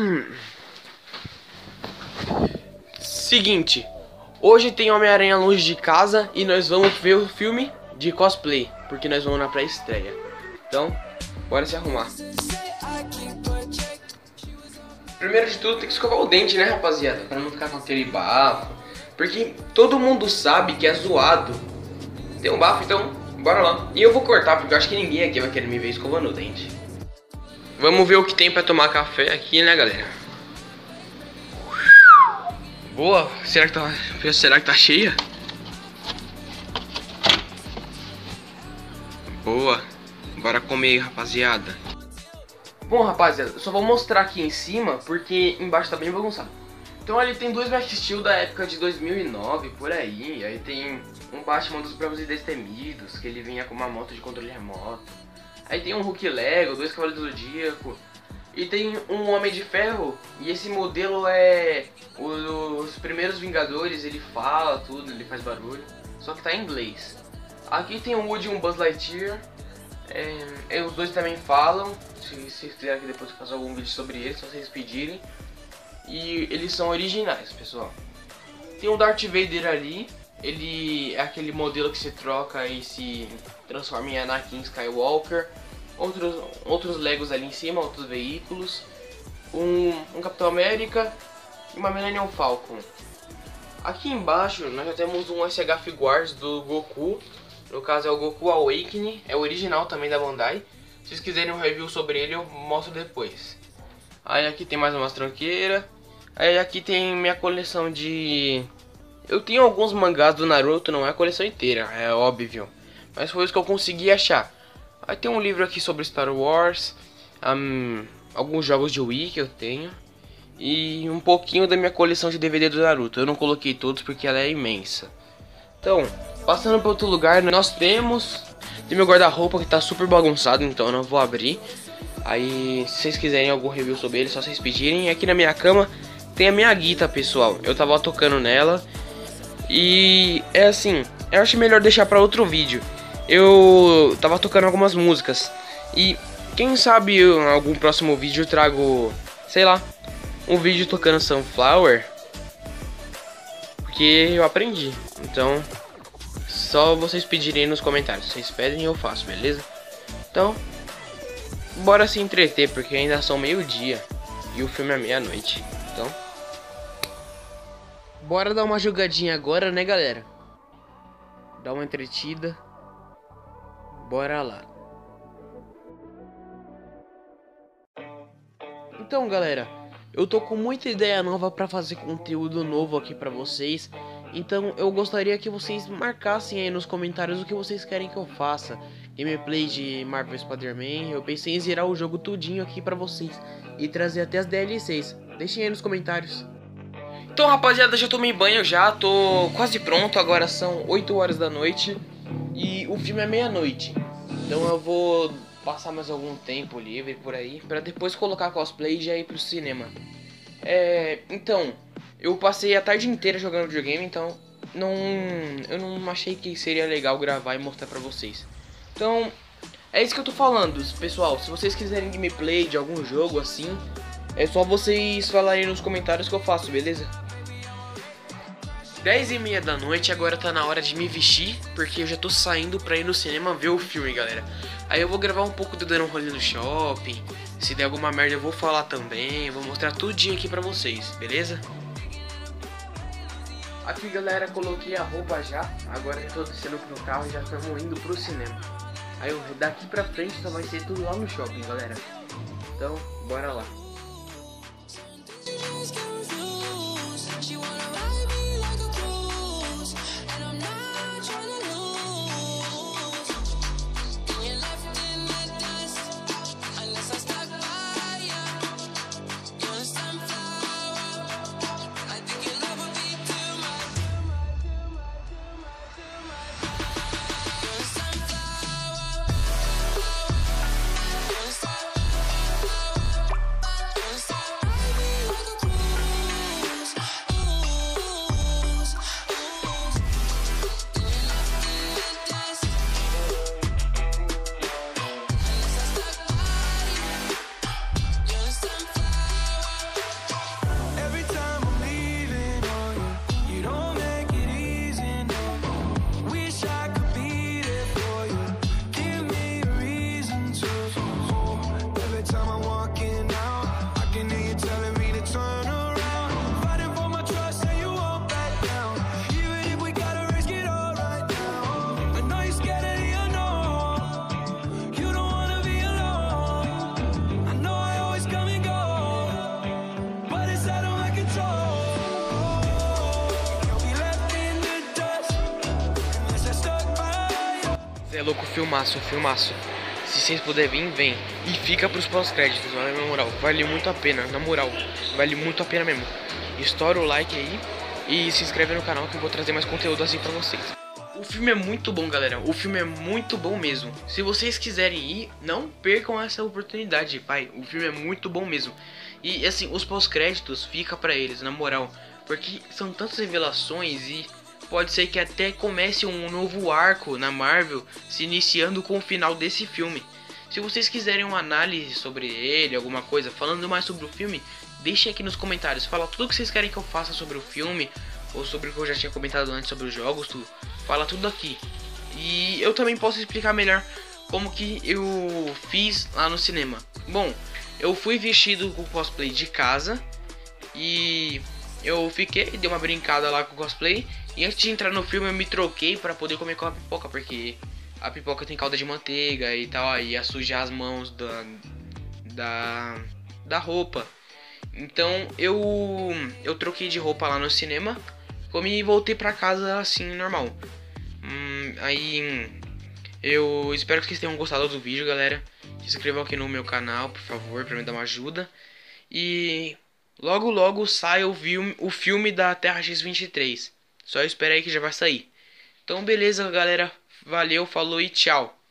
Seguinte, hoje tem Homem-Aranha Longe de Casa e nós vamos ver o filme de cosplay, porque nós vamos na pré-estreia. Então, bora se arrumar. Primeiro de tudo tem que escovar o dente, né, rapaziada? Pra não ficar com aquele bafo. Porque todo mundo sabe que é zoado ter um bafo, então bora lá. E eu vou cortar, porque eu acho que ninguém aqui vai querer me ver escovando o dente. Vamos ver o que tem pra tomar café aqui, né, galera? Boa, será que tá cheia? Boa, bora comer, rapaziada. Bom, rapaziada, eu só vou mostrar aqui em cima, porque embaixo tá bem bagunçado. Então ali tem dois Max Steel da época de 2009, por aí. Aí tem um Batman dos Bravos e Destemidos, que ele vinha com uma moto de controle remoto. Aí tem um Hulk Lego, dois Cavaleiros do Zodíaco. E tem um Homem de Ferro, e esse modelo é os primeiros Vingadores, ele fala tudo, ele faz barulho, só que tá em inglês. Aqui tem um Woody e um Buzz Lightyear, os dois também falam, se vocês quiserem que depois eu faça algum vídeo sobre eles, só vocês pedirem. E eles são originais, pessoal. Tem um Darth Vader ali, ele é aquele modelo que se troca e se transforma em Anakin Skywalker. Outros Legos ali em cima, outros veículos, um Capitão América e uma Millennium Falcon. Aqui embaixo nós já temos um SH Figuarts do Goku, no caso é o Goku Awakening, é o original também da Bandai. Se vocês quiserem um review sobre ele eu mostro depois. Aí aqui tem mais umas tranqueiras. Aí aqui tem minha coleção de... Eu tenho alguns mangás do Naruto, não é a coleção inteira, é óbvio, mas foi os que eu consegui achar. Aí tem um livro aqui sobre Star Wars, alguns jogos de Wii que eu tenho, e um pouquinho da minha coleção de DVD do Naruto. Eu não coloquei todos porque ela é imensa. Então, passando para outro lugar, nós temos meu guarda-roupa que tá super bagunçado, então eu não vou abrir. Aí, se vocês quiserem algum review sobre ele, é só vocês pedirem. E aqui na minha cama tem a minha guitarra, pessoal. Eu tava tocando nela e é assim, eu acho melhor deixar para outro vídeo. Eu tava tocando algumas músicas e quem sabe em algum próximo vídeo eu trago, sei lá, um vídeo tocando Sunflower, porque eu aprendi. Então, só vocês pedirem aí nos comentários. Vocês pedem e eu faço, beleza? Então, bora se entreter, porque ainda são meio-dia e o filme é meia-noite. Então, bora dar uma jogadinha agora, né, galera? Dar uma entretida. Bora lá. Então, galera, eu tô com muita ideia nova pra fazer conteúdo novo aqui pra vocês. Então eu gostaria que vocês marcassem aí nos comentários o que vocês querem que eu faça. Gameplay de Marvel Spider-Man. Eu pensei em zerar o jogo tudinho aqui pra vocês e trazer até as DLCs. Deixem aí nos comentários. Então, rapaziada, já tomei banho já, tô quase pronto. Agora são 8 horas da noite e o filme é meia-noite. Então eu vou passar mais algum tempo livre por aí pra depois colocar cosplay e já ir pro cinema. Então, eu passei a tarde inteira jogando videogame, então eu não achei que seria legal gravar e mostrar pra vocês. Então, é isso que eu tô falando, pessoal. Se vocês quiserem gameplay de algum jogo assim, é só vocês falarem nos comentários que eu faço, beleza? 10h30 da noite, agora tá na hora de me vestir, porque eu já tô saindo pra ir no cinema ver o filme, galera. Aí eu vou gravar um pouco de dando um rolê no shopping. Se der alguma merda eu vou falar também. Eu vou mostrar tudinho aqui pra vocês, beleza? Aqui, galera, coloquei a roupa já. Agora eu tô descendo pro carro e já estamos indo pro cinema. Aí daqui pra frente só vai ser tudo lá no shopping, galera. Então, bora lá. louco, filmaço, filmaço. Se vocês puderem vir, vem. E fica pros pós-créditos, olha, na moral. Vale muito a pena, na moral. Vale muito a pena mesmo. Estoura o like aí e se inscreve no canal que eu vou trazer mais conteúdo assim pra vocês. O filme é muito bom, galera. O filme é muito bom mesmo. Se vocês quiserem ir, não percam essa oportunidade, pai. O filme é muito bom mesmo. E assim, os pós-créditos fica pra eles, na moral. Porque são tantas revelações e pode ser que até comece um novo arco na Marvel, se iniciando com o final desse filme. Se vocês quiserem uma análise sobre ele, alguma coisa, falando mais sobre o filme, deixem aqui nos comentários. Fala tudo que vocês querem que eu faça sobre o filme, ou sobre o que eu já tinha comentado antes sobre os jogos, tudo. Fala tudo aqui. E eu também posso explicar melhor como que eu fiz lá no cinema. Bom, eu fui vestido com cosplay de casa e eu fiquei, dei uma brincada lá com o cosplay. E antes de entrar no filme eu me troquei pra poder comer com a pipoca, porque a pipoca tem calda de manteiga e tal, aí ia sujar as mãos da roupa. Então eu troquei de roupa lá no cinema, comi e voltei pra casa assim, normal. Aí eu espero que vocês tenham gostado do vídeo, galera. Se inscrevam aqui no meu canal, por favor, pra me dar uma ajuda. E logo logo sai o filme da Terra X-23. Só espera aí que já vai sair. Então beleza, galera. Valeu, falou e tchau.